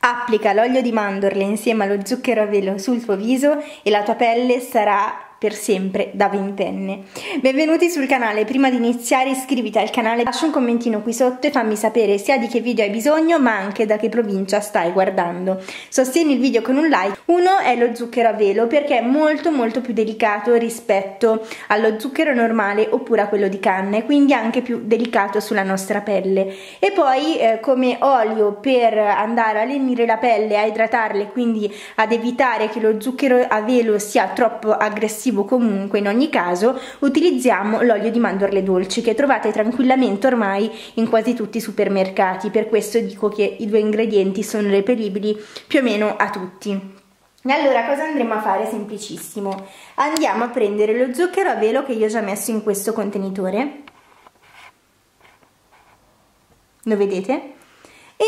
Applica l'olio di mandorle insieme allo zucchero a velo sul tuo viso e la tua pelle sarà per sempre da ventenne. Benvenuti sul canale. Prima di iniziare iscriviti al canale, lascia un commentino qui sotto e fammi sapere sia di che video hai bisogno ma anche da che provincia stai guardando. Sostieni il video con un like. Uno è lo zucchero a velo perché è molto più delicato rispetto allo zucchero normale oppure a quello di canna e quindi anche più delicato sulla nostra pelle. E poi come olio per andare a lenire la pelle, a idratarla e quindi ad evitare che lo zucchero a velo sia troppo aggressivo. Comunque in ogni caso utilizziamo l'olio di mandorle dolci che trovate tranquillamente ormai in quasi tutti i supermercati, per questo dico che i due ingredienti sono reperibili più o meno a tutti. E allora cosa andremo a fare? Semplicissimo, andiamo a prendere lo zucchero a velo che io ho già messo in questo contenitore, lo vedete? E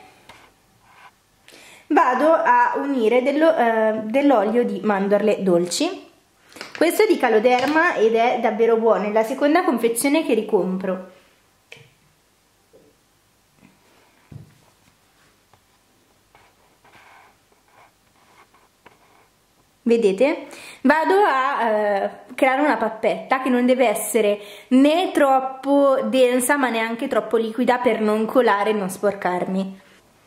vado a unire dell'olio di mandorle dolci. Questo è di Caloderma ed è davvero buono, è la seconda confezione che ricompro. Vedete? Vado a creare una pappetta che non deve essere né troppo densa ma neanche troppo liquida per non colare e non sporcarmi.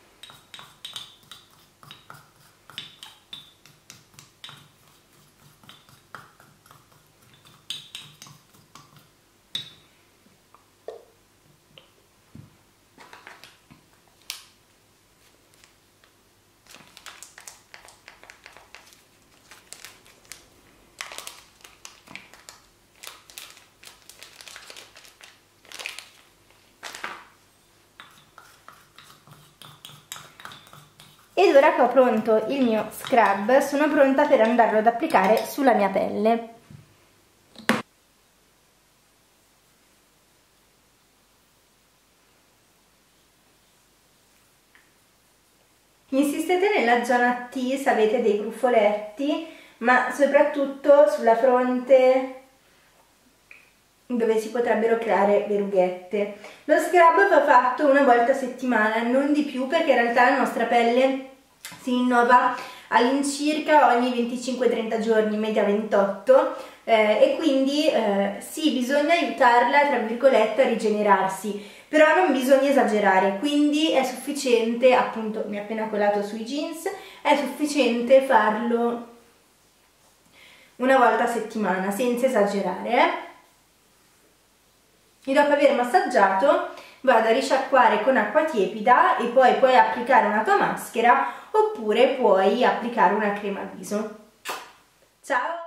Ed ora che ho pronto il mio scrub, sono pronta per andarlo ad applicare sulla mia pelle. Insistete nella zona T se avete dei brufoletti, ma soprattutto sulla fronte dove si potrebbero creare verrughette. Lo scrub va fatto una volta a settimana, non di più, perché in realtà la nostra pelle si rinnova all'incirca ogni 25-30 giorni, media 28, e quindi sì, bisogna aiutarla tra virgolette a rigenerarsi, però non bisogna esagerare, quindi è sufficiente, appunto mi ho appena colato sui jeans, è sufficiente farlo una volta a settimana senza esagerare. E dopo aver massaggiato vado a risciacquare con acqua tiepida e poi puoi applicare una tua maschera oppure puoi applicare una crema viso. Ciao!